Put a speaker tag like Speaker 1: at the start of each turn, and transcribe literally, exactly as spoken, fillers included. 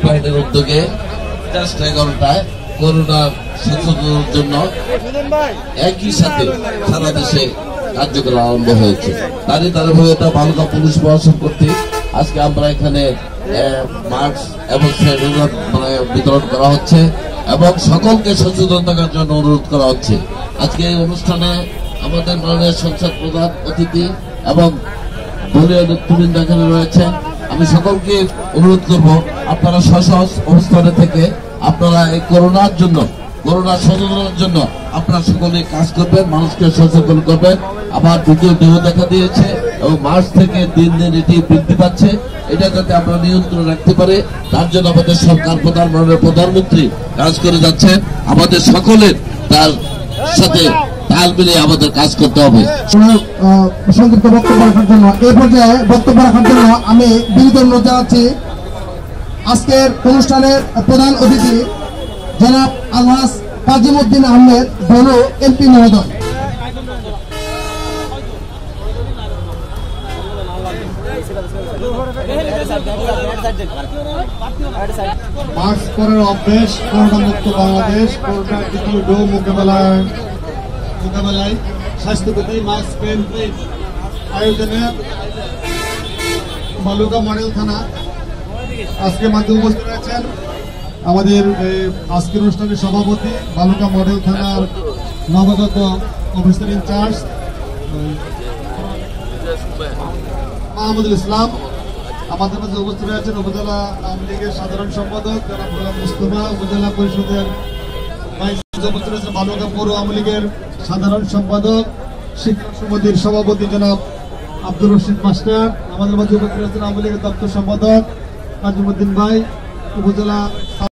Speaker 1: বাহিনীর উদ্যোগে দশটা এগারোটায় করোনা সচেতনতার জন্য একই সাথে সারা দেশে কার্যক্রম আরম্ভ হয়েছে। তারই ধারাবাহিকতা বালুকা পুলিশ প্রশাসন কর্তৃক আজকে আমরা এখানে মাস্ক এবং স্যানিটাইজার মানে বিতরণ করা হচ্ছে এবং সকলকে সচেতন থাকার জন্য অনুরোধ করা হচ্ছে। আজকে এই অনুষ্ঠানে আমাদের মাননীয় সংসদ প্রধান অতিথি এবং দলীয় নেতৃবৃন্দ এখানে রয়েছে। আমি সকলকে অনুরোধ করব আপনারা স্ব অবস্থানে থেকে আপনারা এই করোনার জন্য করোনা সচেতনার জন্য আপনারা সকলে কাজ করবেন, মানুষকে সচেতন করবেন। আবার দ্বিতীয় ঢেউ দেখা দিয়েছে এবং মার্চ থেকে দিন দিন এটি বৃদ্ধি পাচ্ছে, এটা যাতে আমরা নিয়ন্ত্রণ রাখতে পারে তার জন্য আমাদের সরকার প্রধান মাননীয় প্রধানমন্ত্রী কাজ করে যাচ্ছে। আমাদের সকলের তার সাথে তাল মিলিয়ে আমাদের কাজ করতে হবে।
Speaker 2: সংক্ষিপ্ত বক্তব্য রাখার জন্য এই পর্যায়ে বক্তব্য রাখার জন্য আমি বিনীত অনুরোধ জানাচ্ছি আজকের অনুষ্ঠানের প্রধান অতিথি জনাব আলহাজ কাজিমউদ্দিন আহমেদ বনু এমপি মহোদয়।
Speaker 3: মাস্ক পরার অভ্যেস, করোনা মুক্ত বাংলাদেশ, করোনা দ্বিতীয় ঢেউ মোকাবেলায় মোকাবেলায় স্বাস্থ্যবিধি মাস্ক ক্যাম্পেইন আয়োজনে বালুকা মডেল থানা আজকে মাধ্যমে উপস্থিত রয়েছেন আমাদের আজকের অনুষ্ঠানের সভাপতি বালুকা মডেল থানার নবাগত অফিসার ইনচার্জ মাহমুদুল ইসলাম, আমাদের মাঝে উপস্থিত রয়েছেন উপজেলা আওয়ামী লীগের সাধারণ সম্পাদক জনাব গোলাম মুস্তফা, উপজেলা পরিষদের উপস্থিত রয়েছেন বালুকা পৌর আওয়ামী লীগের সাধারণ সম্পাদক, শিক্ষক সমিতির সভাপতি জনাব আব্দুর রশিদ মাস্টার, আমাদের মাঝে উপস্থিত রয়েছেন আওয়ামী লীগের দপ্তর সম্পাদক কাজিমউদ্দিন ভাই, উপজেলা